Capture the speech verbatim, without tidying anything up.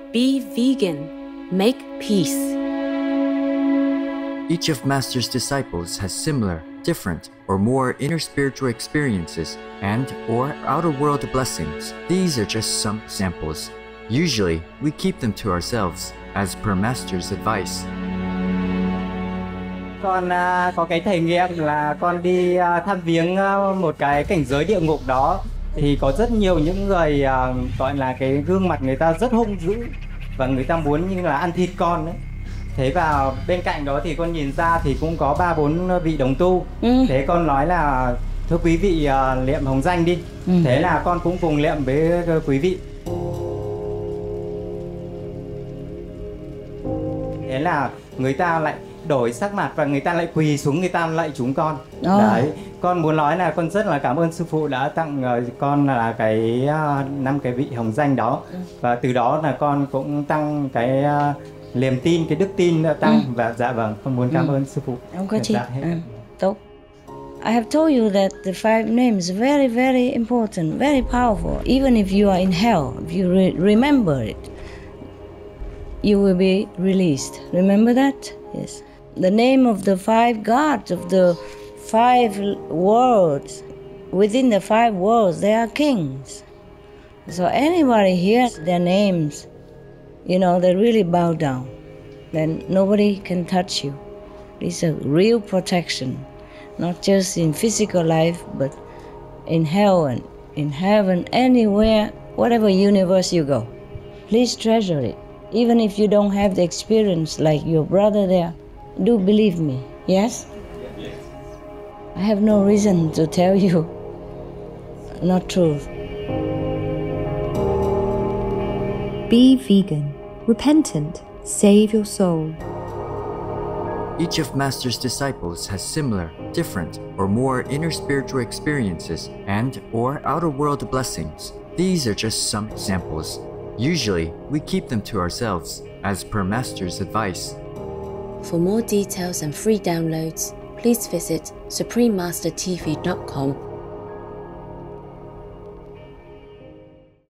Be vegan. Make peace. Each of Master's disciples has similar, different, or more inner spiritual experiences and or outer world blessings. These are just some samples. Usually, we keep them to ourselves, as per Master's advice. Con uh, có cái thể nghiệm là con đi uh, thăm viếng uh, một cái cảnh giới địa ngục đó. Thì có rất nhiều những người uh, gọi là cái gương mặt người ta rất hung dữ và người ta muốn như là ăn thịt con đấy. Thế và bên cạnh đó thì con nhìn ra thì cũng có ba bốn vị đồng tu. Ừ. Thế con nói là thưa quý vị uh, niệm hồng danh đi. Ừ. Thế là con cũng cùng niệm với uh, quý vị. Thế là người ta lại đổi sắc mặt và người ta lại quỳ xuống, người ta lạy chúng con. Oh. Đấy, con muốn nói là con rất là cảm ơn sư phụ đã tặng uh, con là cái năm uh, cái vị hồng danh đó. Ừ. Và từ đó là con cũng tăng cái uh, niềm tin, cái đức tin tăng. Ừ. Và dạ vâng, con muốn cảm ừ. ơn sư phụ. Không có chi. Ừ. Tốt. I have told you that the five names are very, very important, very powerful. Even if you are in hell, if you re remember it, you will be released. Remember that? Yes. The name of the five gods of the five worlds, within the five worlds, they are kings. So anybody hears their names, you know, they really bow down. Then nobody can touch you. It's a real protection, not just in physical life, but in hell and in heaven, anywhere, whatever universe you go. Please treasure it. Even if you don't have the experience like your brother there, do believe me, yes? Yes. I have no reason to tell you not truth. Be vegan, repentant, save your soul. Each of Master's disciples has similar, different, or more inner spiritual experiences and or outer world blessings. These are just some samples. Usually, we keep them to ourselves, as per Master's advice. For more details and free downloads, please visit supreme master t v dot com